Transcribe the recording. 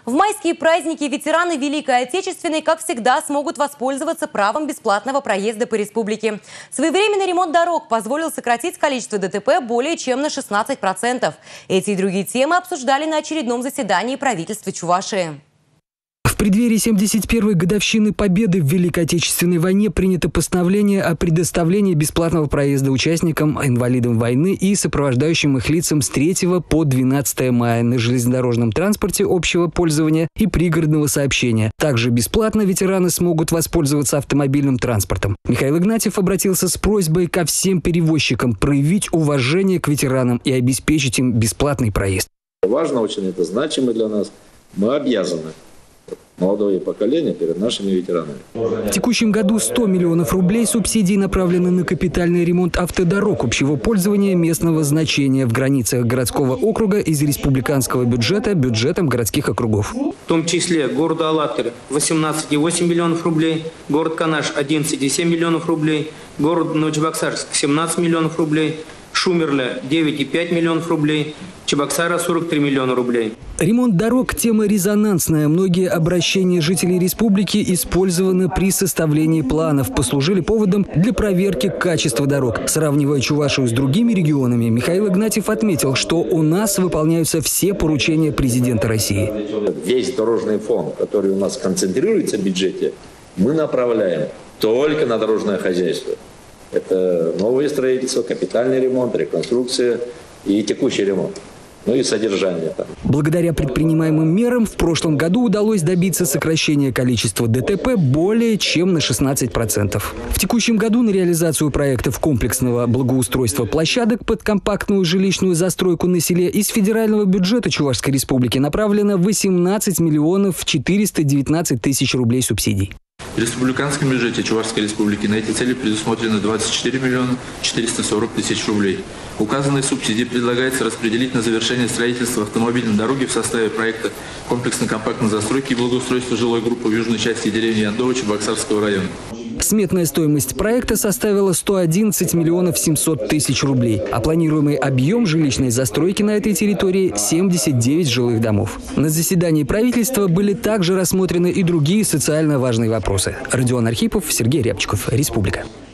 В майские праздники ветераны Великой Отечественной, как всегда, смогут воспользоваться правом бесплатного проезда по республике. Своевременный ремонт дорог позволил сократить количество ДТП более чем на 16%. Эти и другие темы обсуждали на очередном заседании правительства Чувашии. В преддверии 71-й годовщины Победы в Великой Отечественной войне принято постановление о предоставлении бесплатного проезда участникам, инвалидам войны и сопровождающим их лицам с 3 по 12 мая на железнодорожном транспорте общего пользования и пригородного сообщения. Также бесплатно ветераны смогут воспользоваться автомобильным транспортом. Михаил Игнатьев обратился с просьбой ко всем перевозчикам проявить уважение к ветеранам и обеспечить им бесплатный проезд. Важно очень, это значимо для нас. Мы обязаны. Молодое поколение перед нашими ветеранами. В текущем году 100 миллионов рублей субсидий направлены на капитальный ремонт автодорог общего пользования местного значения в границах городского округа из республиканского бюджета бюджетом городских округов. В том числе города Алатырь 18,8 миллионов рублей, город Канаш 11,7 миллионов рублей, город Новочебоксарск 17 миллионов рублей, Шумерля 9,5 миллионов рублей, Чебоксара 43 миллиона рублей. Ремонт дорог – тема резонансная. Многие обращения жителей республики использованы при составлении планов, послужили поводом для проверки качества дорог. Сравнивая Чувашию с другими регионами, Михаил Игнатьев отметил, что у нас выполняются все поручения президента России. Весь дорожный фонд, который у нас концентрируется в бюджете, мы направляем только на дорожное хозяйство. Это новое строительство, капитальный ремонт, реконструкция и текущий ремонт. Ну и содержание там. Благодаря предпринимаемым мерам в прошлом году удалось добиться сокращения количества ДТП более чем на 16%. В текущем году на реализацию проектов комплексного благоустройства площадок под компактную жилищную застройку на селе из федерального бюджета Чувашской республики направлено 18 миллионов 419 тысяч рублей субсидий. В республиканском бюджете Чувашской республики на эти цели предусмотрено 24 миллиона 440 тысяч рублей. Указанные субсидии предлагается распределить на завершение строительства автомобильной дороги в составе проекта комплексной компактной застройки и благоустройства жилой группы в южной части деревни Яндово Чебоксарского района. Сметная стоимость проекта составила 111 миллионов 700 тысяч рублей, а планируемый объем жилищной застройки на этой территории – 79 жилых домов. На заседании правительства были также рассмотрены и другие социально важные вопросы. Родион Архипов, Сергей Рябчиков, Республика.